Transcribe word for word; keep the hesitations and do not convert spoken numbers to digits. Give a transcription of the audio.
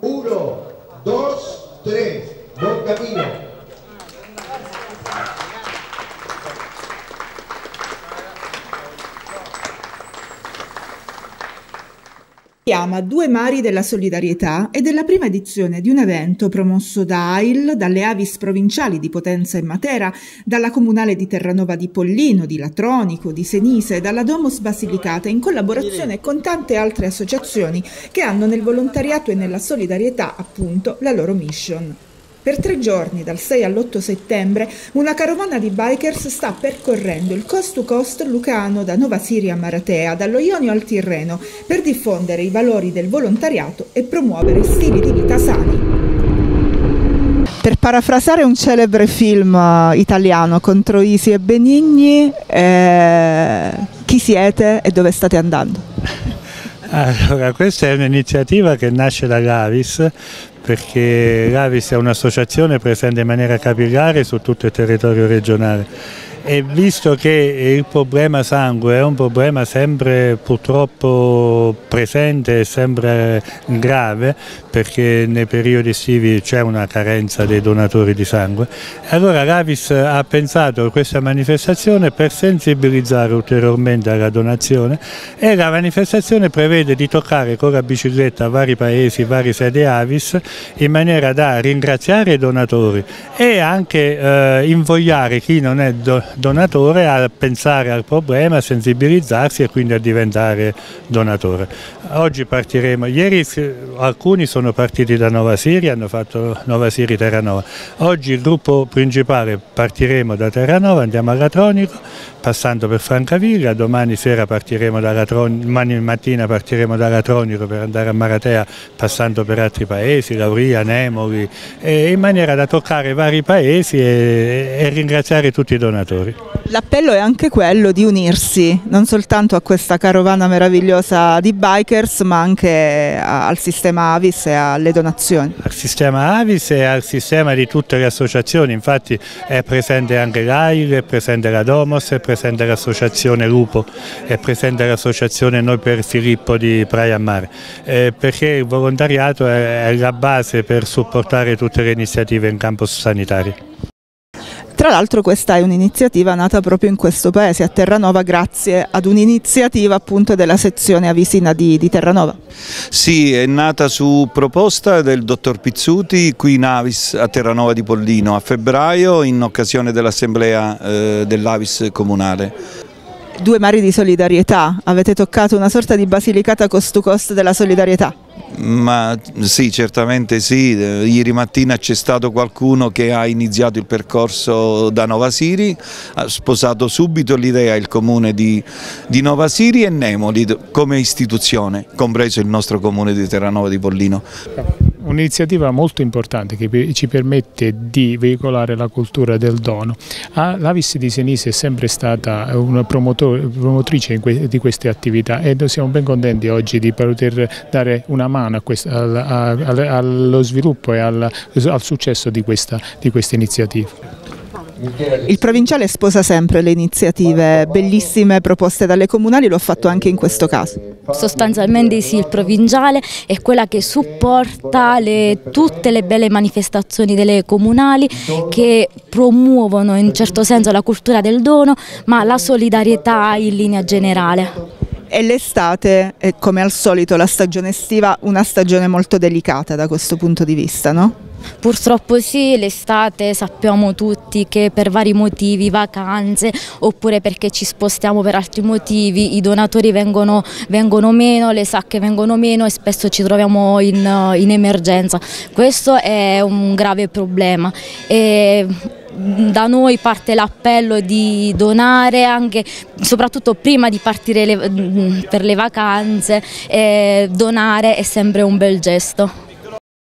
uno, dos, tres, buon cammino. Chiama Due Mari della Solidarietà ed è la prima edizione di un evento promosso da A I L, dalle Avis provinciali di Potenza e Matera, dalla Comunale di Terranova di Pollino, di Latronico, di Senise, dalla Domus Basilicata, in collaborazione con tante altre associazioni che hanno nel volontariato e nella solidarietà, appunto, la loro mission. Per tre giorni, dal sei all'otto settembre, una carovana di bikers sta percorrendo il coast to coast lucano da Nova Siria a Maratea, dallo Ionio al Tirreno, per diffondere i valori del volontariato e promuovere stili di vita sani. Per parafrasare un celebre film italiano con Troisi e Benigni, eh, chi siete e dove state andando? Allora, questa è un'iniziativa che nasce dall'Avis, perché l'Avis è un'associazione presente in maniera capillare su tutto il territorio regionale. E visto che il problema sangue è un problema sempre purtroppo presente e sempre grave, perché nei periodi estivi c'è una carenza dei donatori di sangue, allora l'Avis ha pensato a questa manifestazione per sensibilizzare ulteriormente alla donazione, e la manifestazione prevede di toccare con la bicicletta vari paesi, vari sedi Avis, in maniera da ringraziare i donatori e anche eh, invogliare chi non è do donatore a pensare al problema, a sensibilizzarsi e quindi a diventare donatore. Oggi partiremo, ieri alcuni sono partiti da Nova Siria, hanno fatto Nova Siria Terranova. Oggi il gruppo principale partiremo da Terranova, andiamo a Latronico, passando per Francavilla, domani sera partiremo da Latronico, domani mattina partiremo da Latronico per andare a Maratea, passando per altri paesi, Lauria, Nemoli, e in maniera da toccare vari paesi e, e ringraziare tutti i donatori. L'appello è anche quello di unirsi non soltanto a questa carovana meravigliosa di bikers, ma anche al sistema Avis e alle donazioni. Al sistema Avis e al sistema di tutte le associazioni, infatti è presente anche l'A I L, è presente la Domos, è presente l'associazione Lupo, è presente l'associazione Noi per Filippo di Praia a Mare, eh, perché il volontariato è, è la base per supportare tutte le iniziative in campo sanitario. Tra l'altro questa è un'iniziativa nata proprio in questo paese, a Terranova, grazie ad un'iniziativa appunto della sezione avisina di, di Terranova. Sì, è nata su proposta del dottor Pizzuti qui in Avis a Terranova di Pollino a febbraio, in occasione dell'assemblea eh, dell'Avis comunale. Due Mari di Solidarietà, avete toccato una sorta di Basilicata cost to cost della solidarietà. Ma sì, certamente sì, ieri mattina c'è stato qualcuno che ha iniziato il percorso da Nova Siri, ha sposato subito l'idea il comune di, di Nova Siri e Nemoli come istituzione, compreso il nostro comune di Terranova di Pollino. Un'iniziativa molto importante che ci permette di veicolare la cultura del dono. L'Avis di Senise è sempre stata una promotrice di queste attività e noi siamo ben contenti oggi di poter dare una mano a questo, al, al, allo sviluppo e al, al successo di questa, di questa iniziativa. Il provinciale sposa sempre le iniziative bellissime proposte dalle comunali, l'ho fatto anche in questo caso. Sostanzialmente sì, il provinciale è quella che supporta le, tutte le belle manifestazioni delle comunali che promuovono in certo senso la cultura del dono, ma la solidarietà in linea generale. E l'estate è, come al solito, la stagione estiva, una stagione molto delicata da questo punto di vista, no? Purtroppo sì, l'estate sappiamo tutti che per vari motivi, vacanze oppure perché ci spostiamo per altri motivi, i donatori vengono, vengono meno, le sacche vengono meno e spesso ci troviamo in, in emergenza. Questo è un grave problema. E da noi parte l'appello di donare, anche, soprattutto prima di partire le, per le vacanze, eh, donare è sempre un bel gesto.